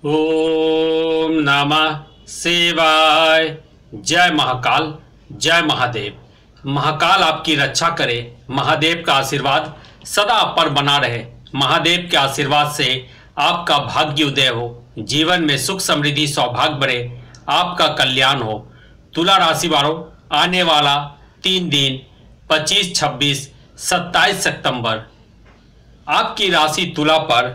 ओम नमः शिवाय। जय महाकाल, जय महादेव। महाकाल आपकी रक्षा करे। महादेव का आशीर्वाद सदा आप पर बना रहे। महादेव के आशीर्वाद से आपका भाग्य उदय हो, जीवन में सुख समृद्धि सौभाग्य बढ़े, आपका कल्याण हो। तुला राशि वालों, आने वाला 3 दिन 25, 26, 27 सितंबर आपकी राशि तुला पर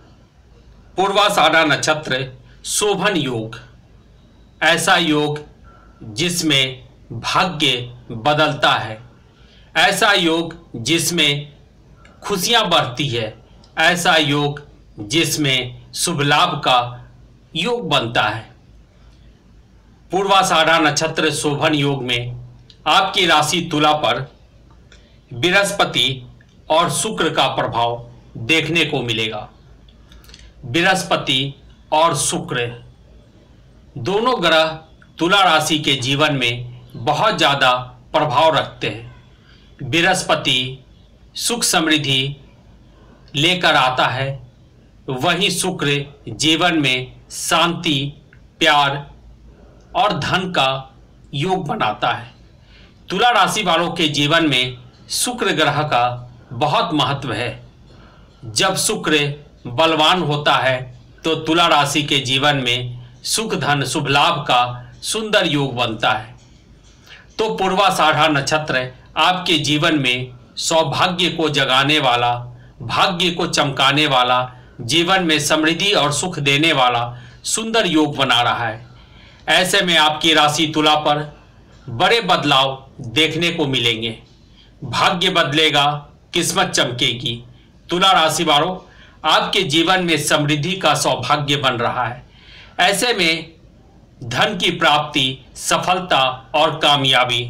पूर्वाषाढ़ा नक्षत्र शोभन योग, ऐसा योग जिसमें भाग्य बदलता है, ऐसा योग जिसमें खुशियां बढ़ती है, ऐसा योग जिसमें शुभ लाभ का योग बनता है। पूर्वाषाढ़ा नक्षत्र शोभन योग में आपकी राशि तुला पर बृहस्पति और शुक्र का प्रभाव देखने को मिलेगा। बृहस्पति और शुक्र दोनों ग्रह तुला राशि के जीवन में बहुत ज़्यादा प्रभाव रखते हैं। बृहस्पति सुख समृद्धि लेकर आता है, वहीं शुक्र जीवन में शांति, प्यार और धन का योग बनाता है। तुला राशि वालों के जीवन में शुक्र ग्रह का बहुत महत्व है। जब शुक्र बलवान होता है तो तुला राशि के जीवन में सुख धन शुभ लाभ का सुंदर योग बनता है। तो पूर्वाषाढ़ा नक्षत्र आपके जीवन में सौभाग्य को जगाने वाला, भाग्य को चमकाने वाला, जीवन में समृद्धि और सुख देने वाला सुंदर योग बना रहा है। ऐसे में आपकी राशि तुला पर बड़े बदलाव देखने को मिलेंगे। भाग्य बदलेगा, किस्मत चमकेगी। तुला राशि वालों, आपके जीवन में समृद्धि का सौभाग्य बन रहा है। ऐसे में धन की प्राप्ति, सफलता और कामयाबी,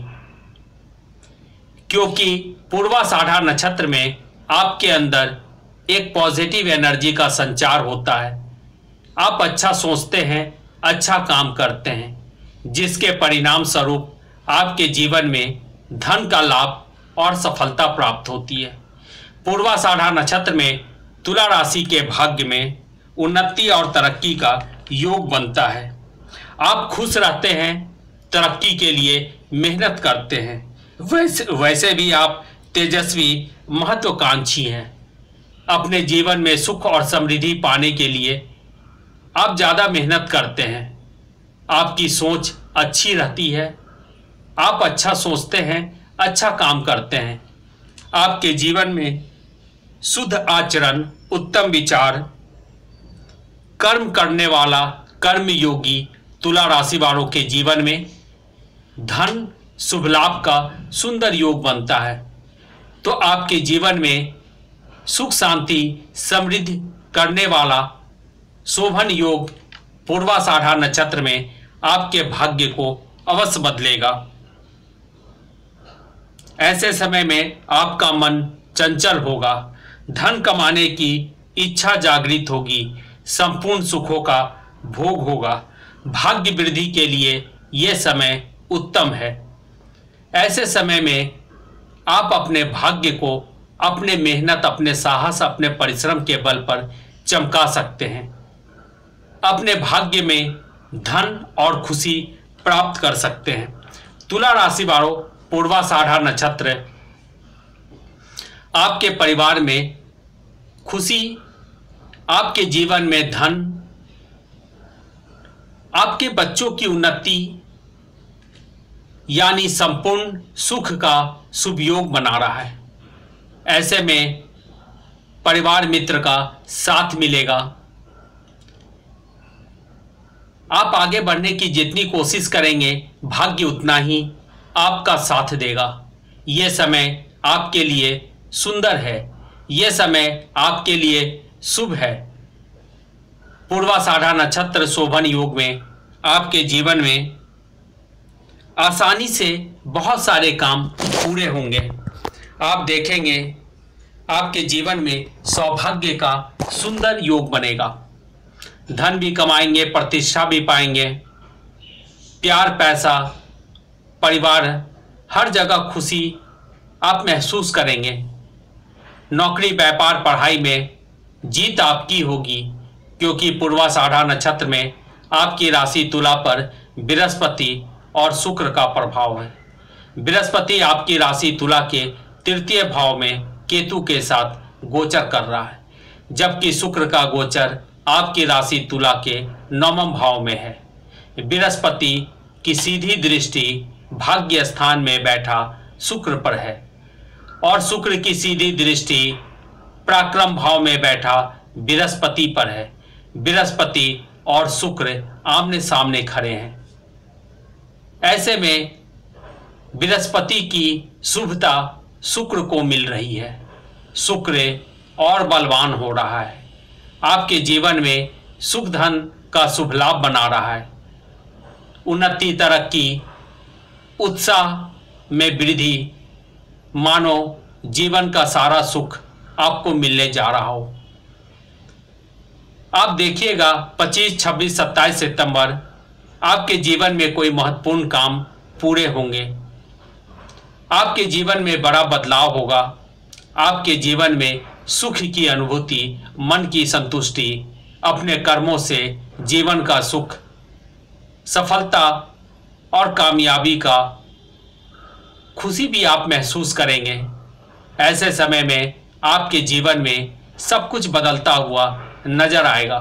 क्योंकि पूर्वाषाढ़ा नक्षत्र में आपके अंदर एक पॉजिटिव एनर्जी का संचार होता है। आप अच्छा सोचते हैं, अच्छा काम करते हैं, जिसके परिणाम स्वरूप आपके जीवन में धन का लाभ और सफलता प्राप्त होती है। पूर्वाषाढ़ा नक्षत्र में तुला राशि के भाग्य में उन्नति और तरक्की का योग बनता है। आप खुश रहते हैं, तरक्की के लिए मेहनत करते हैं। वैसे भी आप तेजस्वी, महत्वाकांक्षी हैं। अपने जीवन में सुख और समृद्धि पाने के लिए आप ज़्यादा मेहनत करते हैं। आपकी सोच अच्छी रहती है। आप अच्छा सोचते हैं, अच्छा काम करते हैं। आपके जीवन में शुद्ध आचरण, उत्तम विचार, कर्म करने वाला कर्मयोगी तुला राशि वालों के जीवन में धन शुभ लाभ का सुंदर योग बनता है। तो आपके जीवन में सुख शांति समृद्धि करने वाला शोभन योग पूर्वाषाढ़ा नक्षत्र में आपके भाग्य को अवश्य बदलेगा। ऐसे समय में आपका मन चंचल होगा, धन कमाने की इच्छा जागृत होगी, संपूर्ण सुखों का भोग होगा। भाग्य वृद्धि के लिए यह समय उत्तम है। ऐसे समय में आप अपने भाग्य को अपने मेहनत, अपने साहस, अपने परिश्रम के बल पर चमका सकते हैं। अपने भाग्य में धन और खुशी प्राप्त कर सकते हैं। तुला राशि वालों, पूर्वाषाढ़ा नक्षत्र आपके परिवार में खुशी, आपके जीवन में धन, आपके बच्चों की उन्नति यानी संपूर्ण सुख का शुभ योग बना रहा है। ऐसे में परिवार मित्र का साथ मिलेगा। आप आगे बढ़ने की जितनी कोशिश करेंगे, भाग्य उतना ही आपका साथ देगा। यह समय आपके लिए सुंदर है, यह समय आपके लिए शुभ है। पूर्वाषाढ़ा नक्षत्र शोभन योग में आपके जीवन में आसानी से बहुत सारे काम पूरे होंगे। आप देखेंगे आपके जीवन में सौभाग्य का सुंदर योग बनेगा। धन भी कमाएंगे, प्रतिष्ठा भी पाएंगे, प्यार, पैसा, परिवार, हर जगह खुशी आप महसूस करेंगे। नौकरी, व्यापार, पढ़ाई में जीत आपकी होगी। क्योंकि पूर्वाषाढ़ा नक्षत्र में आपकी राशि तुला पर बृहस्पति और शुक्र का प्रभाव है। बृहस्पति आपकी राशि तुला के तृतीय भाव में केतु के साथ गोचर कर रहा है, जबकि शुक्र का गोचर आपकी राशि तुला के नवम भाव में है। बृहस्पति की सीधी दृष्टि भाग्य स्थान में बैठा शुक्र पर है और शुक्र की सीधी दृष्टि पराक्रम भाव में बैठा बृहस्पति पर है। बृहस्पति और शुक्र आमने सामने खड़े हैं। ऐसे में बृहस्पति की शुभता शुक्र को मिल रही है। शुक्र और बलवान हो रहा है, आपके जीवन में सुख धन का शुभ लाभ बना रहा है। उन्नति, तरक्की, उत्साह में वृद्धि, मानो जीवन का सारा सुख आपको मिलने जा रहा हो। आप देखिएगा 25, 26, 27 सितंबर आपके जीवन में कोई महत्वपूर्ण काम पूरे होंगे। आपके जीवन में बड़ा बदलाव होगा। आपके जीवन में सुख की अनुभूति, मन की संतुष्टि, अपने कर्मों से जीवन का सुख, सफलता और कामयाबी का खुशी भी आप महसूस करेंगे। ऐसे समय में आपके जीवन में सब कुछ बदलता हुआ नजर आएगा।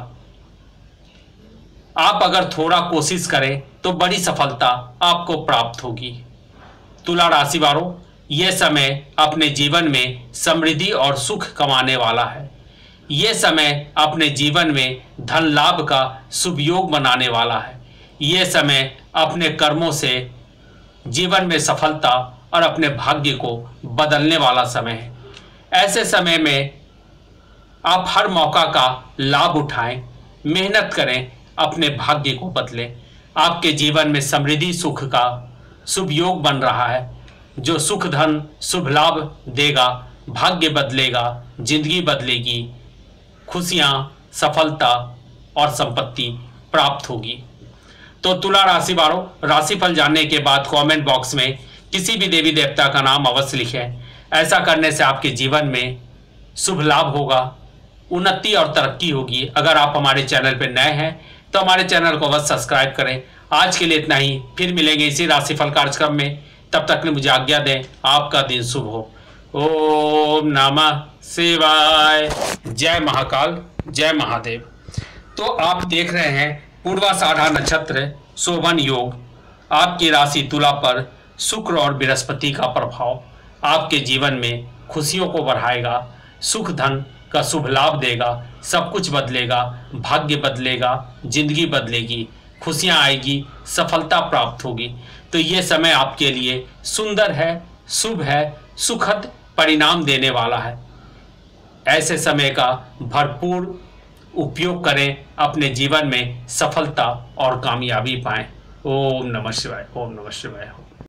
आप अगर थोड़ा कोशिश करें तो बड़ी सफलता आपको प्राप्त होगी। तुला राशि वालों, यह समय अपने जीवन में समृद्धि और सुख कमाने वाला है। यह समय अपने जीवन में धन लाभ का शुभ योग बनाने वाला है। यह समय अपने कर्मों से जीवन में सफलता और अपने भाग्य को बदलने वाला समय है। ऐसे समय में आप हर मौका का लाभ उठाएं, मेहनत करें, अपने भाग्य को बदलें। आपके जीवन में समृद्धि सुख का शुभ योग बन रहा है, जो सुख धन शुभ लाभ देगा, भाग्य बदलेगा, जिंदगी बदलेगी, खुशियाँ, सफलता और संपत्ति प्राप्त होगी। तो तुला राशि वालों, राशिफल जानने के बाद कमेंट बॉक्स में किसी भी देवी देवता का नाम अवश्य लिखें। ऐसा करने से आपके जीवन में शुभ लाभ होगा, उन्नति और तरक्की होगी। अगर आप हमारे चैनल पर नए हैं तो हमारे चैनल को अवश्य सब्सक्राइब करें। आज के लिए इतना ही, फिर मिलेंगे इसी राशिफल कार्यक्रम में। तब तक के मुझे आज्ञा दें। आपका दिन शुभ हो। ओम नमः शिवाय। जय महाकाल, जय महादेव। तो आप देख रहे हैं पूर्वाषाढ़ा नक्षत्र शोभन योग। आपकी राशि तुला पर शुक्र और बृहस्पति का प्रभाव आपके जीवन में खुशियों को बढ़ाएगा, सुख धन का शुभ लाभ देगा, सब कुछ बदलेगा, भाग्य बदलेगा, जिंदगी बदलेगी, खुशियां आएगी, सफलता प्राप्त होगी। तो ये समय आपके लिए सुंदर है, शुभ है, सुखद परिणाम देने वाला है। ऐसे समय का भरपूर उपयोग करें, अपने जीवन में सफलता और कामयाबी पाएं। ओम नमः शिवाय, ओम नमः शिवाय।